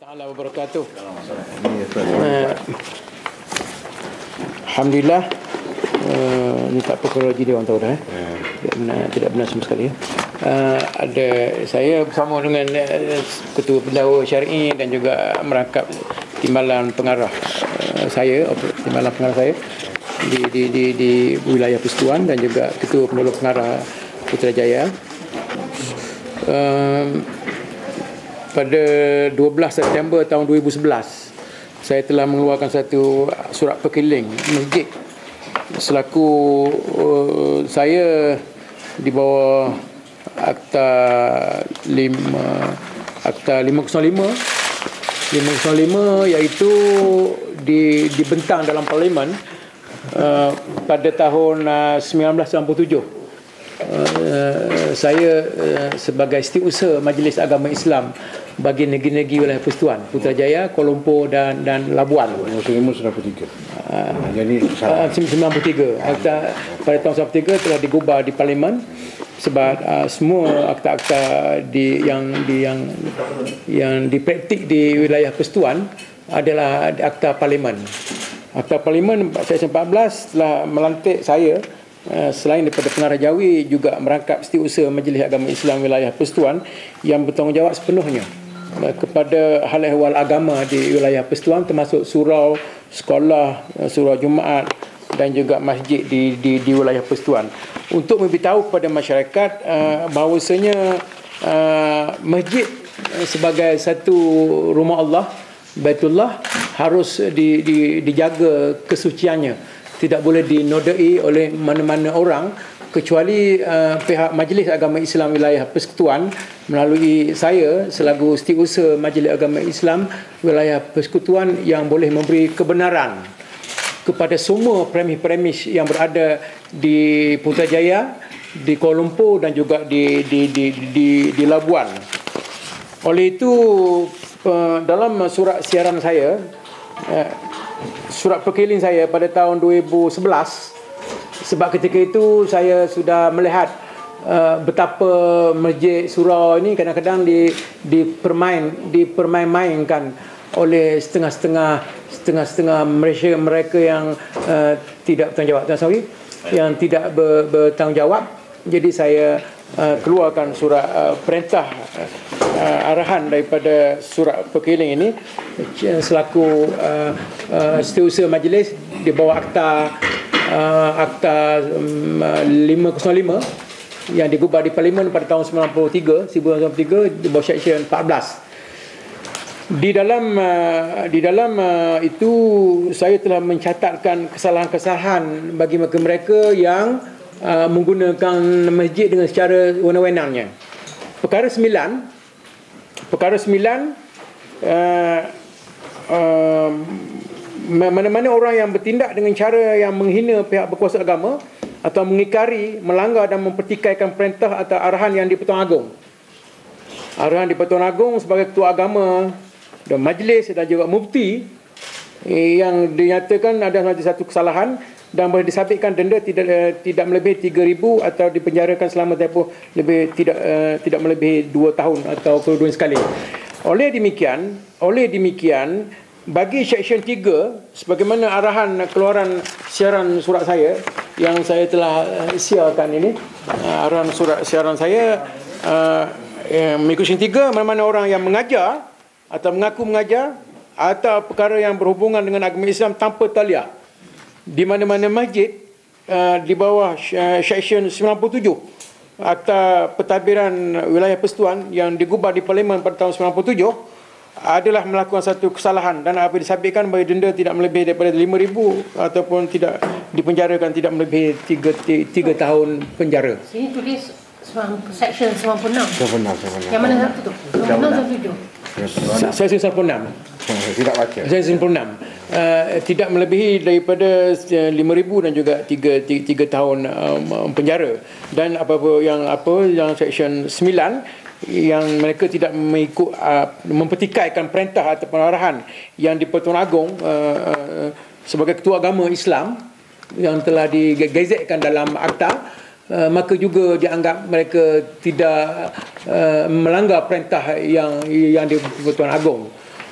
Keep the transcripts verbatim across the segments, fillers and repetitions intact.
Taala wabarakatuh. Uh, Alhamdulillah. Uh, ini tak perkara jadi orang tahu dah. Eh? Tidak benar, tidak benar sama sekali. Ya. Uh, ada saya bersama dengan uh, Ketua Pendakwa Syar'i dan juga merangkap timbalan pengarah uh, saya, timbalan pengarah saya di di di, di wilayah Persekutuan dan juga Ketua Penolong Pengarah Putrajaya. Uh, Pada dua belas September tahun dua ribu sebelas, saya telah mengeluarkan satu surat perkeliling masjid selaku uh, saya di bawah Akta lima Akta lima kosong lima lima kosong lima, iaitu di, dibentang dalam Parlimen uh, pada tahun uh, sembilan belas sembilan puluh tujuh. Uh, saya uh, sebagai setiausaha Majlis Agama Islam bagi negeri-negeri wilayah Persekutuan Putrajaya, Kuala Lumpur dan dan Labuan. sembilan puluh tiga. Uh, Jadi uh, sembilan puluh tiga. Akta pada tahun sembilan puluh tiga telah digubah di Parlimen sebab uh, semua akta-akta di yang di yang yang dipraktik di wilayah Persekutuan adalah akta Parlimen. Akta Parlimen Seksyen empat belas telah melantik saya Uh, selain daripada pengarah Jawi juga merangkap setiausaha Majlis Agama Islam wilayah Persekutuan yang bertanggungjawab sepenuhnya uh, kepada hal ehwal agama di wilayah Persekutuan, termasuk surau, sekolah, uh, surau Jumaat dan juga masjid di di, di wilayah Persekutuan, untuk memberitahu kepada masyarakat uh, bahawasanya uh, masjid uh, sebagai satu rumah Allah, Baitullah, harus di, di, dijaga kesuciannya. Tidak boleh dinodai oleh mana-mana orang kecuali uh, pihak Majlis Agama Islam wilayah Persekutuan melalui saya selaku setiausaha Majlis Agama Islam wilayah Persekutuan yang boleh memberi kebenaran kepada semua premis-premis yang berada di Putrajaya, di Kuala Lumpur dan juga di di di di, di Labuan. Oleh itu uh, dalam surat siaran saya, uh, surat perkeliling saya pada tahun dua ribu sebelas, sebab ketika itu saya sudah melihat uh, betapa masjid surau ini kadang-kadang di dipermain dipermain-mainkan oleh setengah-setengah setengah-setengah mereka mereka yang uh, tidak bertanggungjawab, sorry, yang tidak ber, bertanggungjawab. Jadi saya uh, keluarkan surat uh, perintah uh, arahan daripada surat perkeliling ini selaku uh, uh, setiausaha majlis di bawah akta uh, akta um, lima kosong lima yang digubah di Parlimen pada tahun sembilan puluh tiga sembilan puluh tiga di bawah Seksyen empat belas. Di dalam uh, di dalam uh, itu saya telah mencatatkan kesalahan-kesalahan bagi mereka yang uh, menggunakan masjid dengan secara wewenang-wenangnya. Perkara sembilan Perkara sembilan uh, uh, mana-mana orang yang bertindak dengan cara yang menghina pihak berkuasa agama atau mengingkari, melanggar dan mempertikaikan perintah atau arahan yang di-Pertuan Agong. Arahan di-Pertuan Agong sebagai ketua agama dan majlis dan juga mufti yang dinyatakan ada satu kesalahan dan boleh disabitkan denda tidak uh, tidak melebihi tiga ribu atau dipenjarakan selama tempoh lebih tidak uh, tidak melebihi dua tahun atau kedua sekali. Oleh demikian, oleh demikian bagi Seksyen tiga sebagaimana arahan keluaran siaran surat saya yang saya telah uh, siarkan ini, uh, arahan surat siaran saya uh, uh, mengikut Seksyen tiga, mana-mana orang yang mengajar atau mengaku mengajar atau perkara yang berhubungan dengan agama Islam tanpa taliah di mana-mana masjid uh, di bawah uh, Seksyen sembilan puluh tujuh Akta Pentadbiran Wilayah Persekutuan yang digubah di Parlimen pada tahun sembilan puluh tujuh adalah melakukan satu kesalahan dan apabila disabitkan bagi denda tidak melebihi daripada lima ribu ataupun tidak dipenjarakan tidak melebihi tiga tahun penjara. Sini tulis Seksyen sembilan puluh enam. sembilan puluh enam, sembilan puluh enam. Yang mana satu tu? sembilan puluh enam sembilan puluh tujuh. Seksyen sembilan puluh enam. Tidak baca. Seksyen sembilan puluh enam. Uh, tidak melebihi daripada lima ribu dan juga tiga tahun um, penjara. Dan apa-apa yang apa yang Seksyen sembilan yang mereka tidak mengikut uh, mempertikaikan perintah atau arahan yang di-Pertuan Agong uh, uh, sebagai ketua agama Islam yang telah digazetkan dalam akta, Uh, maka juga dianggap mereka tidak uh, melanggar perintah yang yang di Pertuan Agong.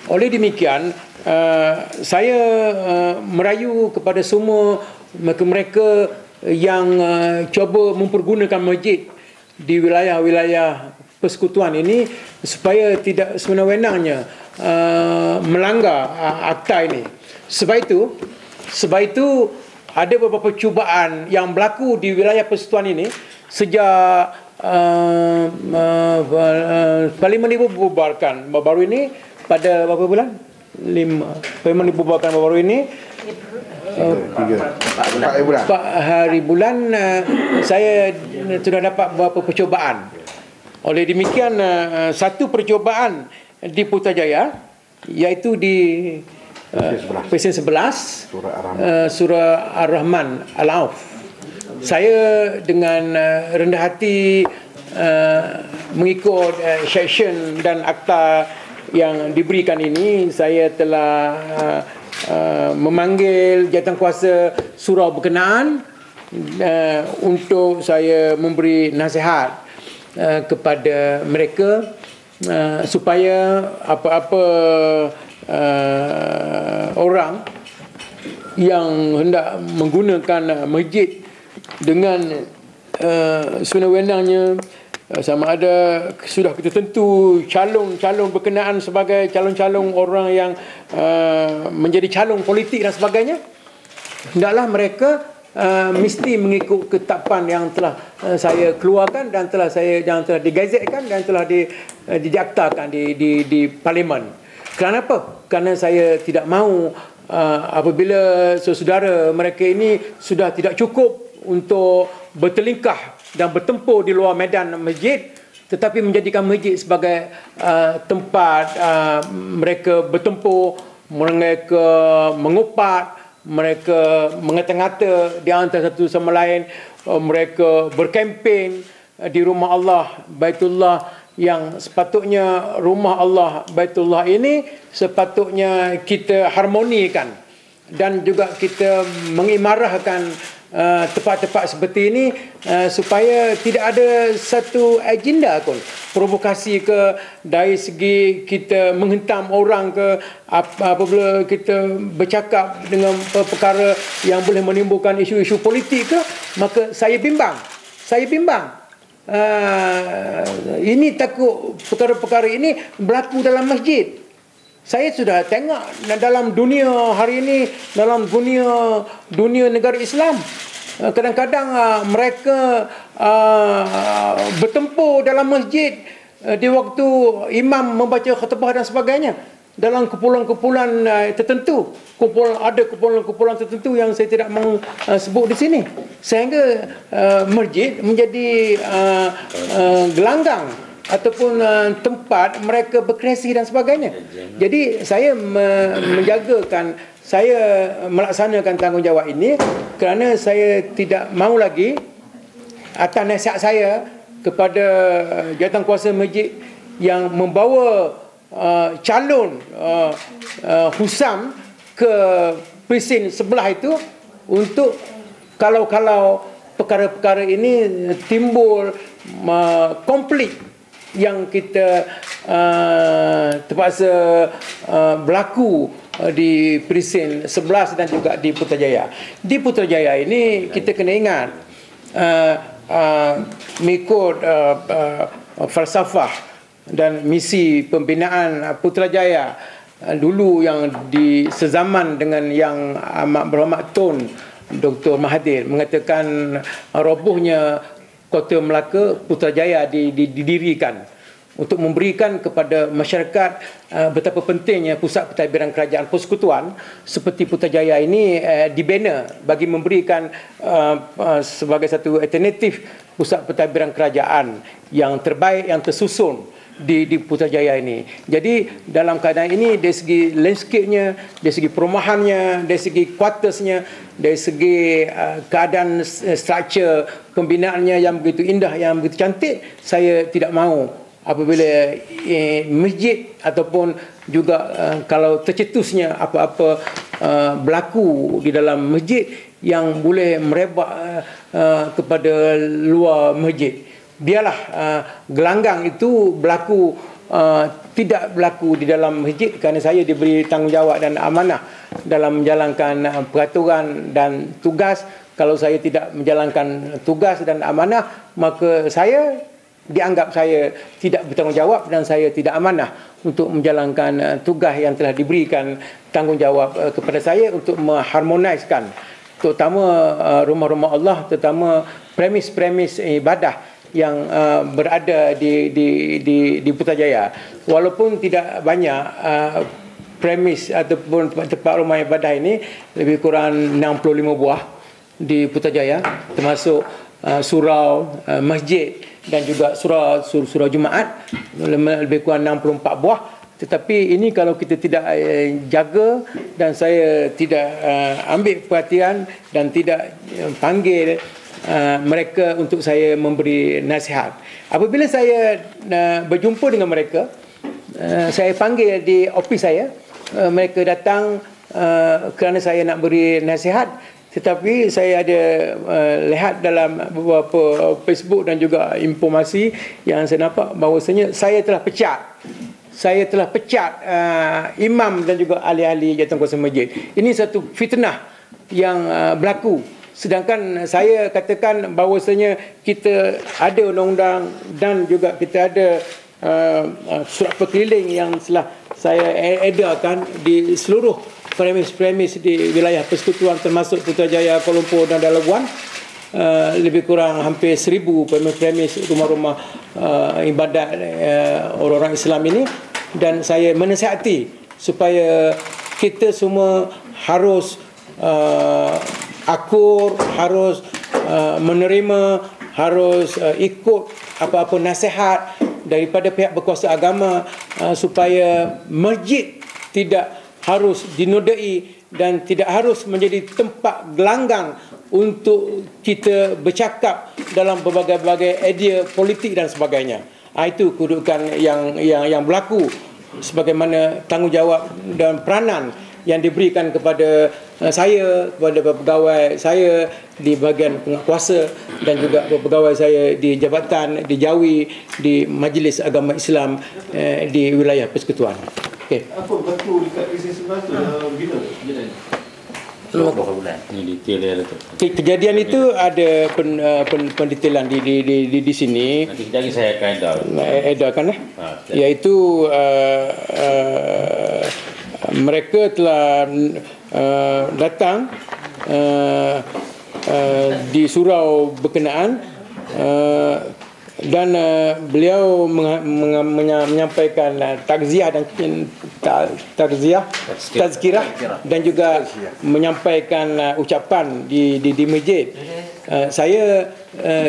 oleh demikian uh, saya uh, merayu kepada semua mereka-mereka yang uh, cuba mempergunakan masjid di wilayah-wilayah persekutuan ini supaya tidak sewenang-wenangnya uh, melanggar uh, akta ini. Sebab itu, sebab itu ada beberapa cubaan yang berlaku di wilayah persekutuan ini sejak uh, uh, uh, Parlimen dibubarkan baru ini pada berapa bulan? Lima. Parlimen dibubarkan baru ini. Tiga. Empat bulan. Empat hari bulan uh, saya sudah dapat beberapa percubaan. Oleh demikian uh, satu percubaan di Putrajaya iaitu di uh, Pesen sebelas Surah Ar-Rahman, uh, Surah Ar-Rahman Al-Auf. Saya dengan uh, rendah hati uh, mengikut uh, section dan akta yang diberikan ini, saya telah uh, Uh, memanggil jawatankuasa surau berkenaan uh, untuk saya memberi nasihat uh, kepada mereka uh, supaya apa-apa uh, orang yang hendak menggunakan masjid dengan uh, sewenang-wenangnya, sama ada sudah kita tentu calon-calon berkenaan sebagai calon-calon orang yang uh, menjadi calon politik dan sebagainya, hendaklah mereka uh, mesti mengikut ketetapan yang telah uh, saya keluarkan dan telah saya yang telah digazetkan dan telah di, uh, dijaktakan di, di, di Parlimen. Kerana apa? Kerana saya tidak mahu uh, apabila saudara mereka ini sudah tidak cukup untuk bertelingkah dan bertempur di luar medan masjid, tetapi menjadikan masjid sebagai uh, tempat uh, mereka bertempur, mereka mengupat, mereka mengata-ngata di antara satu sama lain, uh, mereka berkempen uh, di rumah Allah, Baitullah, yang sepatutnya rumah Allah, Baitullah ini sepatutnya kita harmonikan dan juga kita mengimarahkan Uh, tempat-tempat seperti ini uh, supaya tidak ada satu agenda pun provokasi ke dari segi kita menghentam orang ke apabila kita bercakap dengan perkara yang boleh menimbulkan isu-isu politik ke, maka saya bimbang saya bimbang uh, ini takut perkara-perkara ini berlaku dalam masjid. Saya sudah tengok dalam dunia hari ini, dalam dunia dunia negara Islam, kadang-kadang mereka uh, bertempur dalam masjid uh, di waktu imam membaca khutbah dan sebagainya dalam kumpulan-kumpulan uh, tertentu. Kumpulan ada kumpulan-kumpulan tertentu yang saya tidak mahu uh, sebut di sini, sehingga uh, masjid menjadi uh, uh, gelanggang ataupun uh, tempat mereka berkreasi dan sebagainya. Jadi saya me- menjagakan, saya melaksanakan tanggungjawab ini kerana saya tidak mahu lagi atas nasihat saya kepada jawatankuasa masjid yang membawa uh, calon uh, uh, husam ke presin sebelah itu untuk kalau-kalau perkara-perkara ini timbul uh, konflik yang kita uh, terpaksa uh, berlaku uh, di presin sebelas dan juga di Putrajaya. Di Putrajaya ini kita kena ingat uh, uh, mengikut uh, uh, falsafah dan misi pembinaan Putrajaya uh, dulu yang di sezaman dengan yang amat berhormat Tun Doktor Mahathir mengatakan uh, robohnya Kota Melaka, Putrajaya didirikan untuk memberikan kepada masyarakat uh, betapa pentingnya pusat pentadbiran kerajaan persekutuan seperti Putrajaya ini uh, dibina bagi memberikan uh, uh, sebagai satu alternatif pusat pentadbiran kerajaan yang terbaik, yang tersusun di, di Putrajaya ini. Jadi dalam keadaan ini dari segi landscape-nya, dari segi perumahannya, dari segi quarters-nya, dari segi uh, keadaan uh, struktur pembinaannya yang begitu indah, yang begitu cantik, saya tidak mahu apabila eh, masjid ataupun juga uh, kalau tercetusnya apa-apa uh, berlaku di dalam masjid yang boleh merebak uh, uh, kepada luar masjid. Biarlah uh, gelanggang itu berlaku uh, tidak berlaku di dalam masjid kerana saya diberi tanggungjawab dan amanah dalam menjalankan uh, peraturan dan tugas. Kalau saya tidak menjalankan tugas dan amanah, maka saya dianggap saya tidak bertanggungjawab dan saya tidak amanah untuk menjalankan uh, tugas yang telah diberikan tanggungjawab uh, kepada saya untuk mengharmoniskan terutama uh, rumah-rumah Allah, terutama premis-premis ibadah yang uh, berada di di di di Putrajaya. Walaupun tidak banyak uh, premis ataupun tempat rumah ibadah ini, lebih kurang enam puluh lima buah di Putrajaya, termasuk uh, surau, uh, masjid dan juga surau surau, surau Jumaat, lebih kurang enam puluh empat buah. Tetapi ini kalau kita tidak uh, jaga dan saya tidak uh, ambil perhatian dan tidak uh, panggil uh, mereka untuk saya memberi nasihat. Apabila saya uh, berjumpa dengan mereka, uh, saya panggil di ofis saya, uh, mereka datang uh, kerana saya nak beri nasihat. Tetapi saya ada uh, lihat dalam beberapa Facebook dan juga informasi yang saya nampak bahawasanya saya telah pecat. Saya telah pecat uh, imam dan juga ahli-ahli jawatankuasa masjid. Ini satu fitnah yang uh, berlaku. Sedangkan saya katakan bahawasanya kita ada undang-undang dan juga kita ada uh, uh, surat perkeliling yang telah saya edarkan di seluruh premis-premis di wilayah persekutuan termasuk Putrajaya, Kuala Lumpur dan Dalaguan. Uh, lebih kurang hampir seribu premis-premis rumah-rumah uh, ibadat uh, orang-orang Islam ini, dan saya menasihati supaya kita semua harus uh, akur, harus uh, menerima, harus uh, ikut apa-apa nasihat daripada pihak berkuasa agama uh, supaya masjid tidak harus dinodai dan tidak harus menjadi tempat gelanggang untuk kita bercakap dalam berbagai-bagai idea politik dan sebagainya. Itu kedudukan yang yang yang berlaku sebagaimana tanggungjawab dan peranan yang diberikan kepada saya, kepada pegawai saya di bahagian penguatkuasa dan juga pegawai saya di jabatan di Jawi di Majlis Agama Islam eh, di wilayah persekutuan. Okey. Apa berlaku dekat kisah sebelah tu bila kejadian? Berapa bulan? Ini detail dia tu. Kejadian itu ada pen, uh, pen, pendetailan di di di di, di sini. Nanti kejap lagi saya akan edar. Edarkan lah. Ha, iaitu uh, uh, mereka telah uh, datang uh, uh, di surau berkenaan uh, dan uh, beliau meng, meng, meng, menyampaikan uh, takziah dan ta, takziah tazkirah dan juga menyampaikan uh, ucapan di di, di masjid. Uh, saya uh,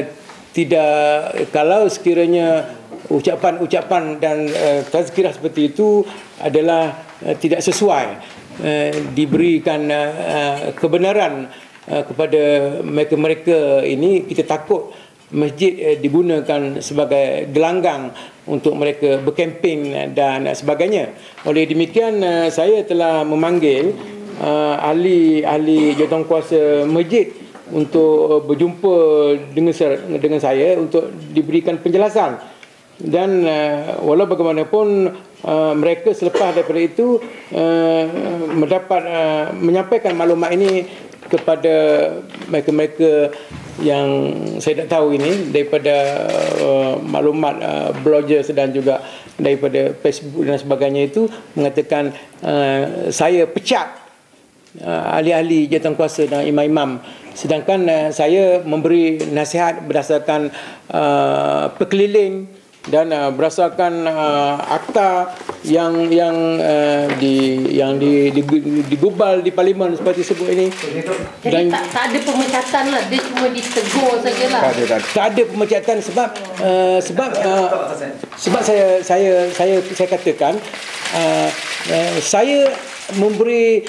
tidak, kalau sekiranya ucapan-ucapan dan uh, tazkirah seperti itu adalah uh, tidak sesuai uh, diberikan uh, uh, kebenaran uh, kepada mereka-mereka ini, kita takut masjid eh, digunakan sebagai gelanggang untuk mereka berkemping dan sebagainya. Oleh demikian eh, saya telah memanggil eh, ahli-ahli jawatankuasa masjid untuk berjumpa dengan dengan saya untuk diberikan penjelasan. Dan eh, walau bagaimanapun eh, mereka selepas daripada itu eh, mendapat eh, menyampaikan maklumat ini kepada mereka-mereka yang saya tak tahu ini daripada uh, maklumat uh, bloggers dan juga daripada Facebook dan sebagainya, itu mengatakan uh, saya pecat uh, ahli-ahli jawatankuasa dan imam-imam, sedangkan uh, saya memberi nasihat berdasarkan uh, perkeliling dan uh, berdasarkan uh, akta yang yang uh, di yang di, di, digubal di parlimen seperti sebut ini. Jadi dan tak, tak ada pemecatan lah, dia cuma ditegur sajalah. Tak ada, tak. Tak ada pemecatan sebab uh, sebab uh, sebab saya saya saya saya katakan uh, uh, saya memberi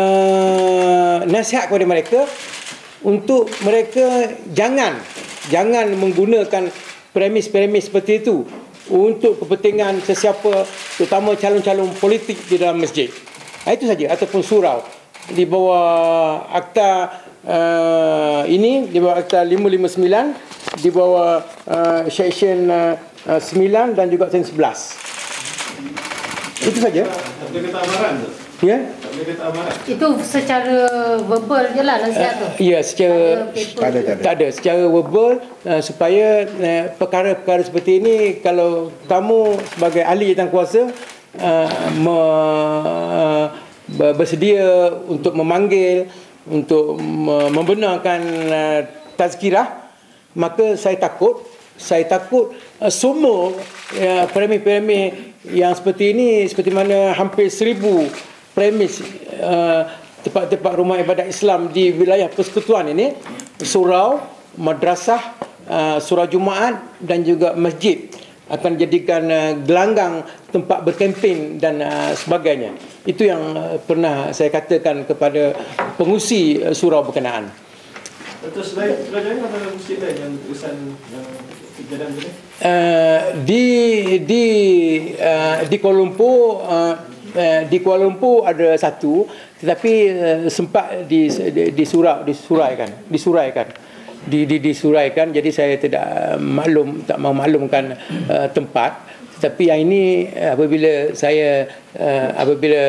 uh, nasihat kepada mereka untuk mereka jangan jangan menggunakan premis-premis seperti itu untuk kepentingan sesiapa, terutama calon-calon politik di dalam masjid. Itu saja, ataupun surau di bawah akta uh, ini, di bawah akta lima lima sembilan, di bawah uh, section uh, sembilan dan juga section sebelas. Itu saja. Tak boleh kata amaran tu. Ya. Tak boleh kata amaran. Itu secara verbal je lah nasihat tu. Ya, secara Tak ada, tak ada. tak ada secara verbal uh, supaya uh, perkara-perkara seperti ini kalau kamu sebagai ahli jawatankuasa uh, me, uh, bersedia untuk memanggil, untuk me- membenarkan uh, tazkirah, maka saya takut saya takut uh, semua uh, premis-premis yang seperti ini, seperti mana hampir seribu premis uh, tempat-tempat rumah ibadat Islam di wilayah persekutuan ini, surau, madrasah, uh, surau Jumaat dan juga masjid akan jadikan uh, gelanggang tempat berkempen dan uh, sebagainya. Itu yang uh, pernah saya katakan kepada pengusi uh, surau berkenaan. Terus selain kerajaan ada masjid lain yang urusan yang kejadian tu ni? Uh, di di uh, di Kuala Lumpur uh, uh, di Kuala Lumpur ada satu, tetapi uh, sempat di di, di surau disuraikan disuraikan di di disuraikan, jadi saya tidak uh, maklum tak mau maklumkan uh, tempat. Tapi yang ini apabila saya uh, apabila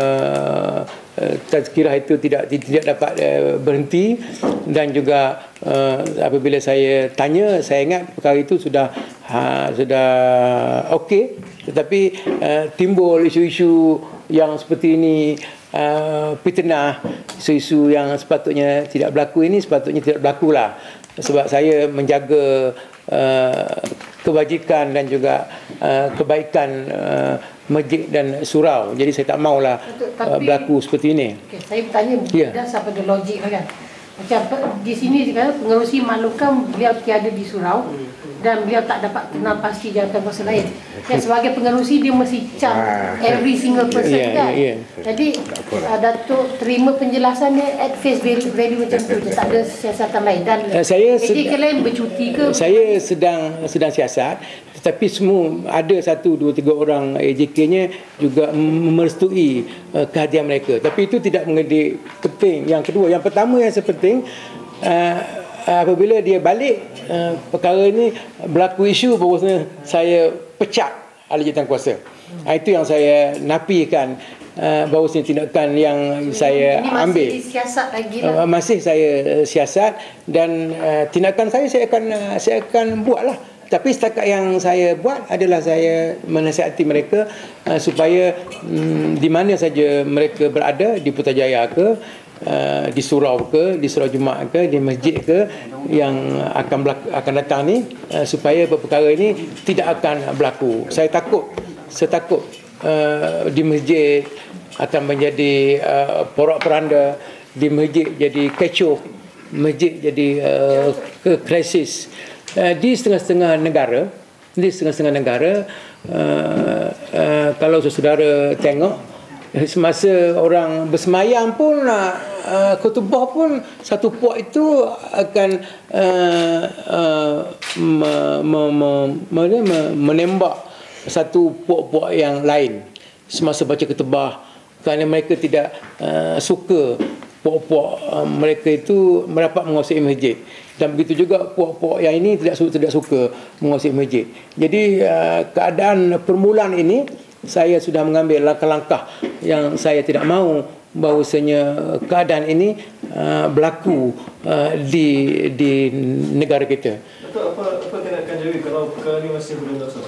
uh, uh, tazkirah itu tidak tidak dapat uh, berhenti, dan juga uh, apabila saya tanya, saya ingat perkara itu sudah ha, sudah okey, tetapi uh, timbul isu-isu yang seperti ini, uh, fitnah, isu-isu yang sepatutnya tidak berlaku ini sepatutnya tidak berlakulah, sebab saya menjaga uh, kebajikan dan juga uh, kebaikan uh, masjid dan surau. Jadi saya tak maulah uh, berlaku seperti ini. Okay, saya bertanya Ya. berdasar pada logik kan. Macam pe- di sini kan pengerusi maklumkan beliau tiada di surau dan beliau tak dapat kenal pasti jawatankuasa lain. Dan sebagai pengerusi dia mesti cam Ah. every single person Ya, kan. ya, ya. Jadi uh, Datuk terima penjelasannya at face value, value macam tu je, tak ada siasatan lain. Dan Uh, saya etika sedang- lain bercuti ke? Saya sedang sedang siasat, tetapi semua ada satu dua tiga orang A J K-nya juga merestui uh, kehadiran mereka. Tapi itu tidak menjadi penting. Yang kedua, yang pertama yang sepenting, uh, apabila dia balik uh, perkara ini berlaku isu bahawasanya saya pecat ahli jawatankuasa. Uh, itu yang saya nafikan, uh, bahawasanya tindakan yang saya Ini masih ambil. disiasat lagi lah. Uh, masih saya uh, siasat, dan uh, tindakan saya saya akan uh, saya akan buatlah. Tapi setakat yang saya buat adalah saya menasihati mereka uh, supaya um, di mana saja mereka berada, di Putrajaya ke, uh, di surau ke, di surau Jumaat ke, di masjid ke, yang akan berlaku, akan datang ni, uh, supaya perkara ini tidak akan berlaku. Saya takut, saya takut uh, di masjid akan menjadi uh, porak-poranda, di masjid jadi kecoh, masjid jadi uh, ke krisis. Uh, di setengah-setengah negara, di setengah-setengah negara, uh, uh, kalau saudara tengok, semasa orang bersemayam pun, uh, khutbah pun, satu puak itu akan uh, uh, me, me, me, me, me, menembak satu puak-puak yang lain semasa baca khutbah, kerana mereka tidak uh, suka puak-puak uh, mereka itu merapat menguasai masjid. Dan begitu juga puak-puak yang ini tidak suka, tidak suka menguasai masjid. Jadi uh, keadaan permulaan ini, saya sudah mengambil langkah-langkah yang saya tidak mahu bahawasanya keadaan ini uh, berlaku uh, di di negara kita. Datuk, apa apa tindakan Jawi kalau perkara ni masih belum luasa?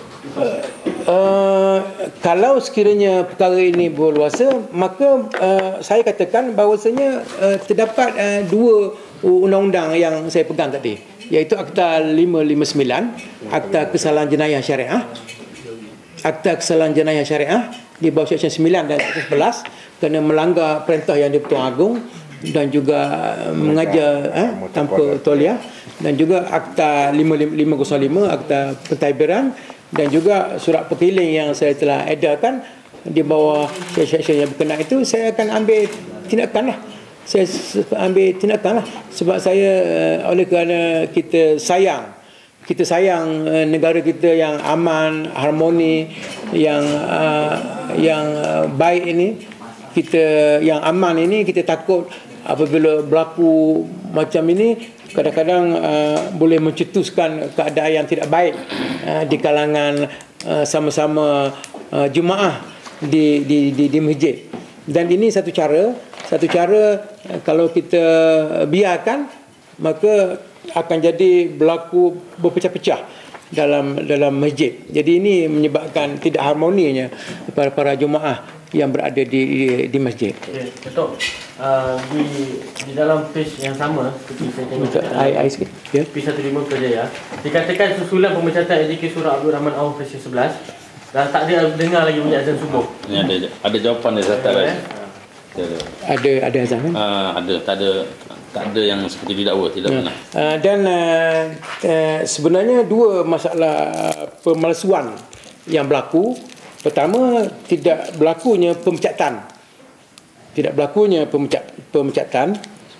Uh, kalau sekiranya perkara ini berluasa, maka uh, saya katakan bahawasanya uh, terdapat uh, dua undang-undang yang saya pegang tadi, iaitu Akta lima lima sembilan, Akta Kesalahan Jenayah Syariah, Akta Kesalahan Jenayah Syariah di bawah Seksyen sembilan dan Seksyen sebelas, kerana melanggar perintah Yang di-Pertuan Agong dan juga mengajar eh, tanpa tauliah, dan juga Akta lima lima kosong lima, Akta Pentadbiran, dan juga surat perkiling yang saya telah edarkan di bawah seksyen yang berkenaan itu. Saya akan ambil tindakan lah. Saya ambil tindakan lah, sebab saya oleh kerana kita sayang kita sayang negara kita yang aman, harmoni, yang uh, yang uh, baik ini, kita yang aman ini, kita takut apabila berlaku macam ini, kadang-kadang uh, boleh mencetuskan keadaan yang tidak baik uh, di kalangan uh, sama-sama uh, jemaah di di di, di masjid. Dan ini satu cara, satu cara kalau kita biarkan, maka akan jadi berlaku berpecah-pecah dalam dalam masjid. Jadi ini menyebabkan tidak harmoninya para para jemaah yang berada di di, di masjid. Okay, Datuk, uh, di di dalam page yang sama seperti saya tengok Air, air sikit. Ya. P seratus lima Kerjaya, dikatakan susulan pemecatan A J K Surah Abdul Rahman Awang versi sebelas dan tak ada dengar lagi bunyi azan subuh. Ini ada ada jawapan dari Zatat Eh? lah. Ada ada azan kan? Ah, ada, tak ada tak ada yang seperti didakwa, tidak pernah. Uh, dan uh, uh, sebenarnya dua masalah pemalsuan yang berlaku. Pertama, tidak berlakunya pemecatan. Tidak berlakunya pemecat, pemecatan.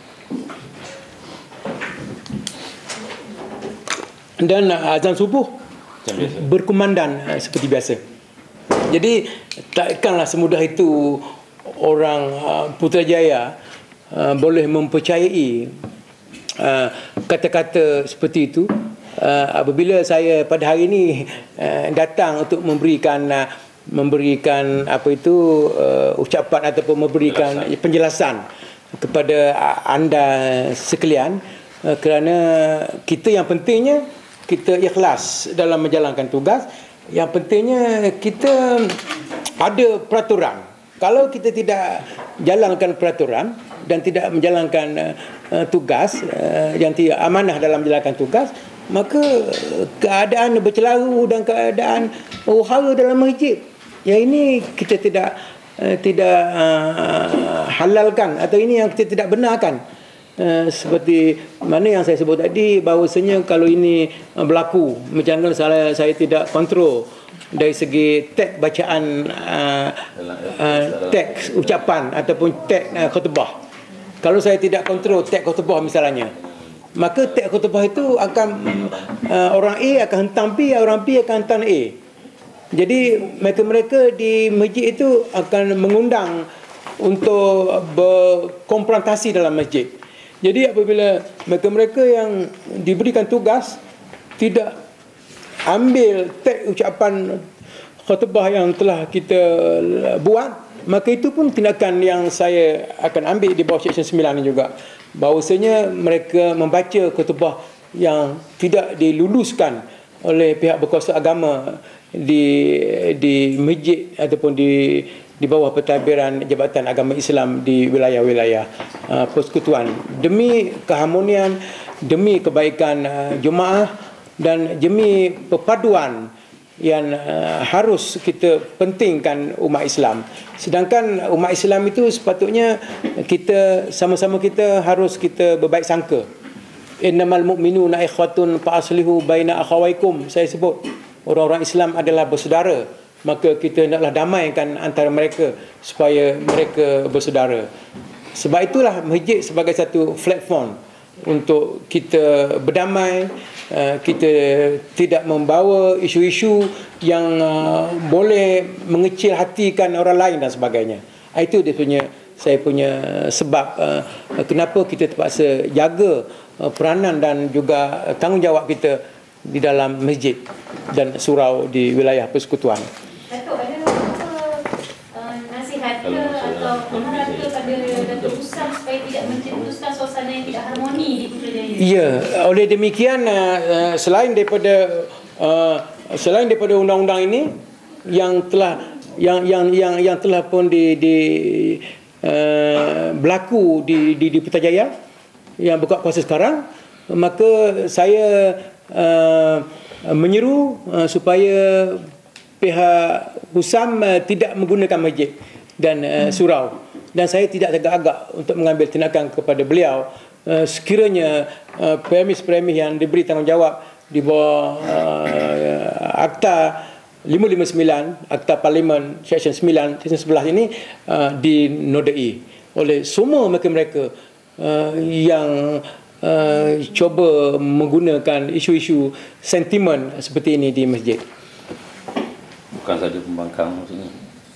Dan uh, azan subuh berkumandan uh, seperti biasa. Jadi takkanlah semudah itu orang uh, Putrajaya uh, boleh mempercayai uh, kata-kata seperti itu uh, apabila saya pada hari ini uh, datang untuk memberikan uh, memberikan apa itu uh, ucapan ataupun memberikan penjelasan, penjelasan kepada anda sekalian, uh, kerana kita yang pentingnya kita ikhlas dalam menjalankan tugas. Yang pentingnya kita ada peraturan. Kalau kita tidak jalankan peraturan dan tidak menjalankan uh, tugas uh, yang tidak amanah dalam menjalankan tugas, maka keadaan bercelaru dan keadaan huru-hara dalam masjid, yang ini kita tidak uh, tidak uh, halalkan, atau ini yang kita tidak benarkan. Uh, seperti mana yang saya sebut tadi, bahawasanya kalau ini uh, berlaku, macam mana saya, saya tidak kontrol dari segi teks bacaan uh, uh, teks ucapan ataupun teks uh, khutbah. Kalau saya tidak kontrol teks khutbah misalnya, maka teks khutbah itu akan uh, orang A akan hentam B, orang B akan hentam A. Jadi mereka-mereka di masjid itu akan mengundang untuk berkonfrontasi dalam masjid. Jadi apabila mereka-mereka yang diberikan tugas tidak ambil teks ucapan khutbah yang telah kita buat, maka itu pun tindakan yang saya akan ambil di bawah Seksyen sembilan juga. Bahawasanya mereka membaca khutbah yang tidak diluluskan oleh pihak berkuasa agama di di masjid ataupun di di bawah pentadbiran Jabatan Agama Islam di wilayah-wilayah uh, persekutuan, demi keharmonian, demi kebaikan uh, jemaah dan demi perpaduan yang uh, harus kita pentingkan umat Islam. Sedangkan umat Islam itu sepatutnya kita sama-sama kita harus kita berbaik sangka. Innamal mu'minuna ikhwatun fa aslihu baina akhawaykum. Saya sebut orang-orang Islam adalah bersaudara, maka kita hendaklah damaikan antara mereka supaya mereka bersaudara. Sebab itulah masjid sebagai satu platform untuk kita berdamai, kita tidak membawa isu-isu yang boleh mengecil hatikan orang lain dan sebagainya. Itu dia punya, saya punya sebab kenapa kita terpaksa jaga peranan dan juga tanggungjawab kita di dalam masjid dan surau di wilayah persekutuan. Datuk, ada apa uh, nasihat ke atau pemerhati pada Datuk Husam supaya tidak mencetuskan suasana yang tidak harmoni di Putrajaya? Ya, oleh demikian uh, selain daripada uh, selain daripada undang-undang ini yang telah yang yang yang yang telah pun di di uh, berlaku di di, di Putrajaya yang berkuat kuasa sekarang, maka saya uh, menyeru uh, supaya pihak Husam uh, tidak menggunakan masjid dan uh, surau, dan saya tidak agak-agak untuk mengambil tindakan kepada beliau uh, sekiranya uh, premis-premis yang diberi tanggungjawab di bawah uh, Akta lima lima sembilan, Akta Parlimen Seksyen sembilan, Seksyen sebelas ini uh, dinodai oleh semua mereka-mereka uh, yang uh, cuba menggunakan isu-isu sentimen seperti ini di masjid. Bukan saja pembangkang maksudnya.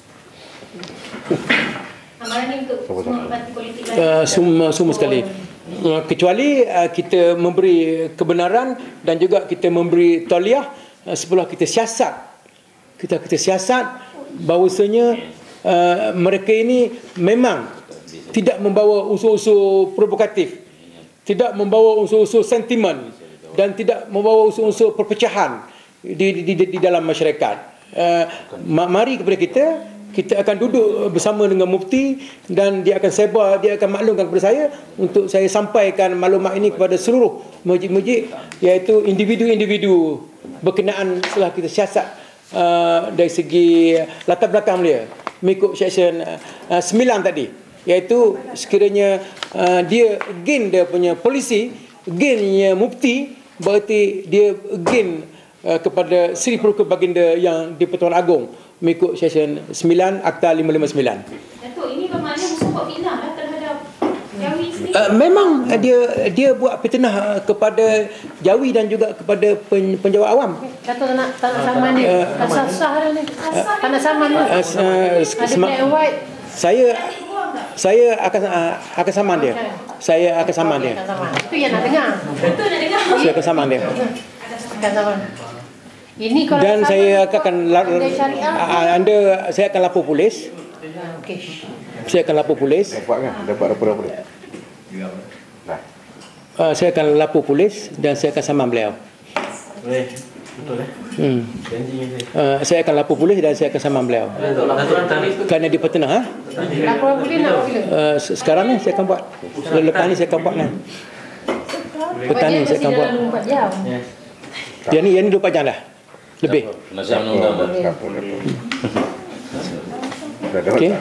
Amaran ini untuk semua parti politik lain? Uh, semua, semua sekali. Uh, kecuali uh, kita memberi kebenaran dan juga kita memberi tauliah uh, setelah kita siasat. Kita kita siasat bahawasanya uh, mereka ini memang tidak membawa unsur-unsur provokatif, tidak membawa unsur-unsur sentimen dan tidak membawa unsur-unsur perpecahan di, di, di, di dalam masyarakat. Uh, mari kepada kita, kita akan duduk bersama dengan mufti dan dia akan sebar, dia akan maklumkan kepada saya untuk saya sampaikan maklumat ini kepada seluruh masjid-masjid, iaitu individu-individu berkenaan setelah kita siasat uh, dari segi latar belakang dia mengikut seksyen uh, sembilan tadi, iaitu sekiranya uh, dia again dia punya polisi, againnya mufti, berarti dia again uh, kepada Seri Peruka Baginda yang di-Pertuan Agong mengikut seksyen sembilan Akta lima lima sembilan. Datuk, ini bermakna musuh buat fitnah lah terhadap Jawi sendiri. Uh, memang uh, dia dia buat fitnah uh, kepada Jawi dan juga kepada pen, penjawat awam. Datuk tak nak tak nak saman ni. Uh, Asal sah dah ni. Tak nak saman ni. Uh, uh, Ada black and white. Saya saya akan uh, akan saman dia. Saya akan saman dia. Tak saman. Itu yang nak dengar. Betul nak dengar. Saya akan saman dia. Akan saman. Ini kalau Dan saman saya ikut akan anda syariah. uh, anda saya akan lapor polis. Okey. Saya akan lapor polis. Dapat kan? Dapat apa-apa. Nah. Uh, saya akan lapor polis dan saya akan saman beliau. Boleh. Betul eh? Hmm. Janjinya saya. Uh, saya akan lapor polis dan saya akan saman beliau. Datuk tadi. Kerana dia peternah, ha? Laporan boleh nak bila? Uh, sekarang ni saya akan buat. Lepas ni saya akan buat kan. Petang ni saya akan buat. Dalam empat jam. Yes. Yang ni yang ni dua puluh empat jam dah. Lebih. Nasihat undang-undang. Dapat, dapat. Dah dapat. Okey.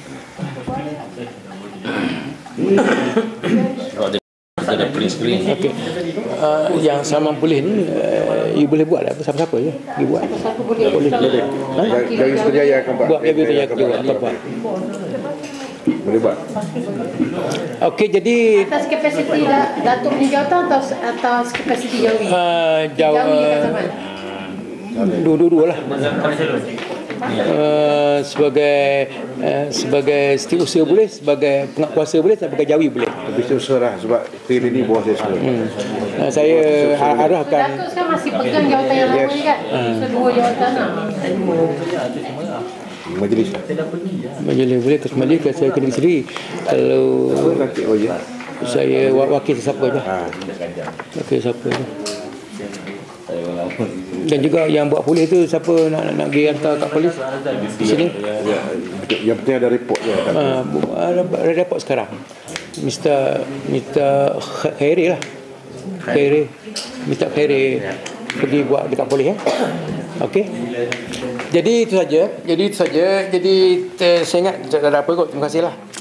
Kalau ada ada print screen. Okey. Uh, yang saman polis ni uh, you boleh buat lah siapa-siapa je. You buat. Siapa boleh? Boleh. Boleh. Ha? Dari Setiajaya akan buat. Buat dia dia dia buat. Boleh buat. Okey, jadi Atas kapasiti lah Datuk punya jawatan atau atas kapasiti Jawi? uh, jauh Jawi kat uh, Saman. dua-dua lah. Uh, sebagai uh, sebagai setiausaha boleh, sebagai pengat kuasa boleh, sebagai jawi boleh. Habis tu serah sebab train ini bawah saya semua. Hmm. Uh, saya arahkan. Datuk sekarang masih pegang jawatan yang lama ni kan? So dua jawatan lah. Majlis. Majlis boleh ke majlis ke saya kena sendiri. Kalau Nanti oh ya. saya wakil sesiapa je. Ha. Wakil siapa je. Dan juga yang buat polis tu siapa nak nak, nak pergi hantar kat polis di sini. Ya, yang penting ada report je. Ah, ada ada report sekarang. Mister Mister Khairi lah. Khairi. Mister Khairi pergi buat dekat polis ya. Okey. Jadi itu saja. Jadi itu saja. Jadi saya ingat tak ada apa kot. Terima kasihlah.